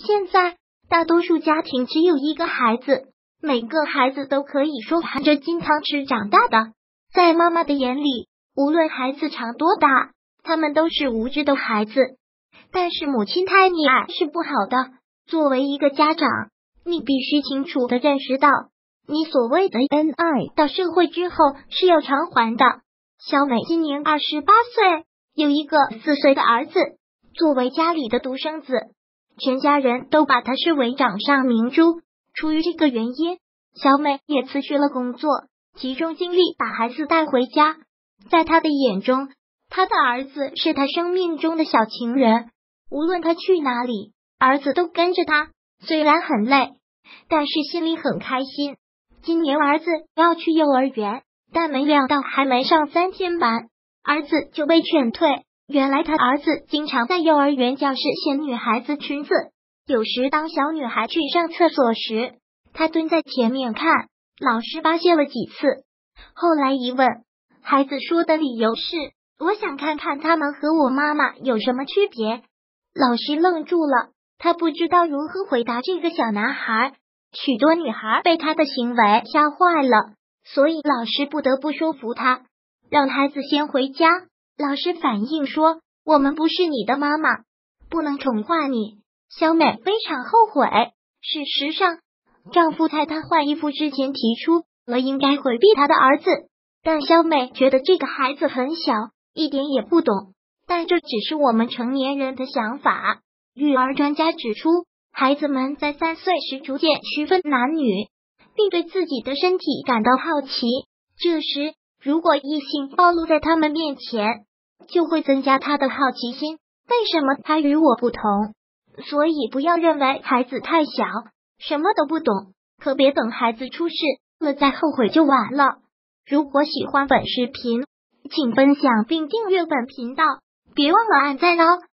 现在大多数家庭只有一个孩子，每个孩子都可以说含着金汤匙长大的。在妈妈的眼里，无论孩子长多大，他们都是无知的孩子。但是母亲太溺爱是不好的，作为一个家长，你必须清楚的认识到，你所谓的恩爱到社会之后是要偿还的。小美今年28岁，有一个4岁的儿子，作为家里的独生子，全家人都把她视为掌上明珠。出于这个原因，小美也辞去了工作，集中精力把孩子带回家。在她的眼中，她的儿子是她生命中的小情人，无论她去哪里，儿子都跟着她。虽然很累，但是心里很开心。今年儿子要去幼儿园，但没料到还没上3天班，儿子就被劝退。原来他儿子经常在幼儿园教室掀女孩子裙子，有时当小女孩去上厕所时，他蹲在前面看，老师发现了几次。后来一问，孩子说的理由是：我想看看他们和我妈妈有什么区别。老师愣住了，他不知道如何回答这个小男孩。许多女孩被他的行为吓坏了，所以老师不得不说服他，让孩子先回家。老师反映说，我们不是你的妈妈，不能宠坏你。小美非常后悔。事实上，丈夫在她换衣服之前提出了应该回避她的儿子，但小美觉得这个孩子很小，一点也不懂。但这只是我们成年人的想法。育儿专家指出，孩子们在3岁时逐渐区分男女，并对自己的身体感到好奇。这时，如果异性暴露在他们面前，就会增加他的好奇心，为什么他与我不同？所以不要认为孩子太小，什么都不懂，可别等孩子出事了再后悔就晚了。如果喜欢本视频，请分享并订阅本频道，别忘了按赞哦。